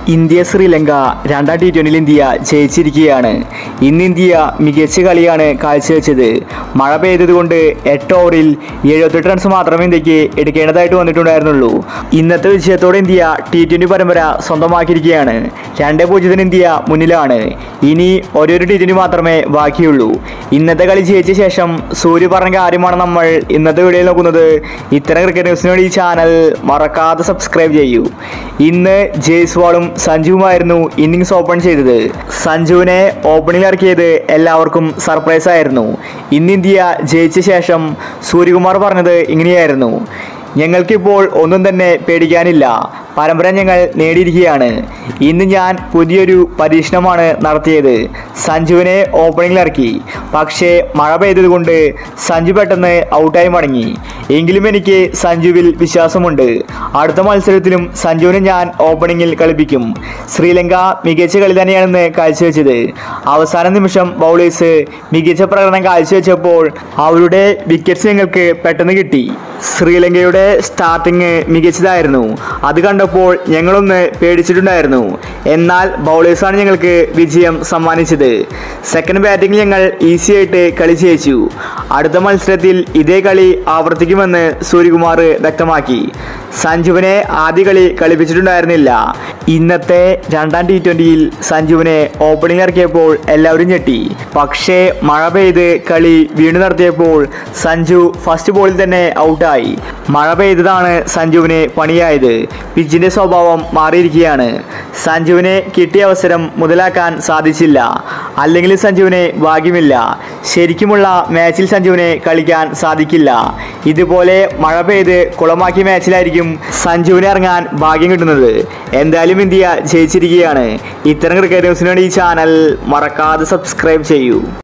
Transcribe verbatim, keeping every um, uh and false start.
India Sri Lanka രണ്ടാം T ട്വൻ്റിയിൽ India ജയിച്ചിരിക്കുകയാണ്. ഇന്ന് India മികച്ച കളിയാണ് കാഴ്ചവെച്ചത്. മഴ പെയ്തതുകൊണ്ട് എട്ട് ഓവറിൽ എഴുപത്തെട്ട് റൺസ് മാത്രമേ ഇന്ത്യക്ക് എടുക്കേണ്ടതായിട്ട് വന്നിട്ടുണ്ടായിരുന്നുള്ളൂ. ഇന്നത്തെ വിജയത്തോടെ ഇന്ത്യ ടി ട്വൻ്റി പരമ്പര സ്വന്തമാക്കിയിരിക്കുകയാണ്. രണ്ട് പൂജ്യത്തിന് ഇന്ത്യ മുന്നിലാണ്. ഇനി ഓരോരു ടി ട്വൻ്റി മാത്രമേ ബാക്കിയുള്ളൂ. ഇന്നത്തെ കളി ജയിച്ച ശേഷം സൂര്യ പറഞ്ഞ കാര്യമാണ് നമ്മൾ ഇന്നത്തെ വീഡിയോയിൽ നോക്കുന്നത്. ഇത്തരം ക്രിക്കറ്റ് ന്യൂസിന് വേണ്ടി ഈ ചാനൽ മറക്കാതെ സബ്സ്ക്രൈബ് ചെയ്യൂ. ഇന്ന് ജയ്സ്വാളും സഞ്ജുവുമായിരുന്നു ഇന്നിങ്സ് ഓപ്പൺ ചെയ്തത്. സഞ്ജുവിനെ ഓപ്പണിംഗ് ഇറക്കിയത് എല്ലാവർക്കും സർപ്രൈസ് ആയിരുന്നു. ഇന്ന് ഇന്ത്യ ജയിച്ച ശേഷം സൂര്യകുമാർ പറഞ്ഞത് ഇങ്ങനെയായിരുന്നു: ഞങ്ങൾക്കിപ്പോൾ ഒന്നും തന്നെ പേടിക്കാനില്ല, പരമ്പര ഞങ്ങൾ നേടിയിരിക്കുകയാണ്. ഇന്ന് ഞാൻ പുതിയൊരു പരീക്ഷണമാണ് നടത്തിയത്. സഞ്ജുവിനെ ഓപ്പണിംഗിൽ ഇറക്കി, പക്ഷേ മഴ പെയ്തതുകൊണ്ട് സഞ്ജു പെട്ടെന്ന് ഔട്ടായി മടങ്ങി. എങ്കിലും എനിക്ക് സഞ്ജുവിൽ വിശ്വാസമുണ്ട്. അടുത്ത മത്സരത്തിലും സഞ്ജുവിനെ ഞാൻ ഓപ്പണിംഗിൽ കളിപ്പിക്കും. ശ്രീലങ്ക മികച്ച കളി തന്നെയാണെന്ന് കാഴ്ചവെച്ചത്. അവസാന നിമിഷം ബൗളേഴ്സ് മികച്ച പ്രകടനം കാഴ്ചവെച്ചപ്പോൾ അവരുടെ വിക്കറ്റ്സ് ഞങ്ങൾക്ക് പെട്ടെന്ന് കിട്ടി. ശ്രീലങ്കയുടെ സ്റ്റാർട്ടിങ് മികച്ചതായിരുന്നു. അത് കണ്ടപ്പോൾ ഞങ്ങളൊന്ന് പേടിച്ചിട്ടുണ്ടായിരുന്നു. എന്നാൽ ബൗളേഴ്സാണ് ഞങ്ങൾക്ക് വിജയം സമ്മാനിച്ചത്. സെക്കൻഡ് ബാറ്റിംഗിൽ ഞങ്ങൾ ഈസി ആയിട്ട് കളി ജയിച്ചു. അടുത്ത മത്സരത്തിൽ ഇതേ കളി ആവർത്തിക്കുമെന്ന് സൂര്യകുമാർ വ്യക്തമാക്കി. സഞ്ജുവിനെ ആദ്യ കളി കളിപ്പിച്ചിട്ടുണ്ടായിരുന്നില്ല. ഇന്നത്തെ രണ്ടാം ടി ട്വൻ്റിയിൽ സഞ്ജുവിനെ ഓപ്പണിംഗ് ഇറക്കിയപ്പോൾ എല്ലാവരും ഞെട്ടി. പക്ഷേ മഴ പെയ്ത് കളി വീണ്ടും നടത്തിയപ്പോൾ സഞ്ജു ഫസ്റ്റ് ബോളിൽ തന്നെ ഔട്ടായി. മഴ പെയ്തതാണ് സഞ്ജുവിന് പണിയായത്. പിച്ചിൻ്റെ സ്വഭാവം മാറിയിരിക്കുകയാണ്. സഞ്ജുവിനെ കിട്ടിയ അവസരം മുതലാക്കാൻ സാധിച്ചില്ല. അല്ലെങ്കിൽ സഞ്ജുവിന് ഭാഗ്യമില്ല. ശരിക്കുമുള്ള മാച്ചിൽ സഞ്ജുവിനെ കളിക്കാൻ സാധിക്കില്ല. ഇതുപോലെ മഴ പെയ്ത് കുളമാക്കിയ മാച്ചിലായിരിക്കും സഞ്ജുവിന് ഇറങ്ങാൻ ഭാഗ്യം കിട്ടുന്നത്. എന്തായാലും ഇന്ത്യ ജയിച്ചിരിക്കുകയാണ്. ഇത്തരം ക്രിക്കറ്റ് ന്യൂസിന് വേണ്ടി ഈ ചാനൽ മറക്കാതെ സബ്സ്ക്രൈബ് ചെയ്യൂ.